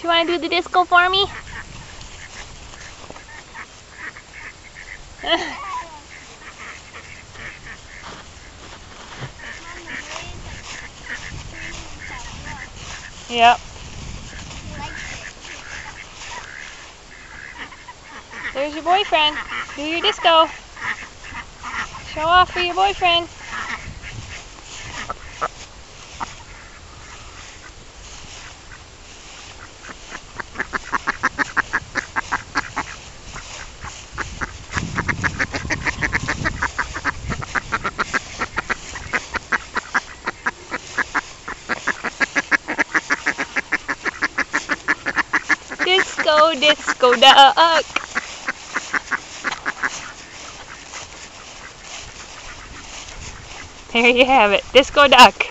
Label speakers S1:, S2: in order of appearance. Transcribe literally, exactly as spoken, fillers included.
S1: you want to do the disco for me? Yep. There's your boyfriend. Do your disco. Show off for your boyfriend. Disco, disco duck. There you have it, disco duck.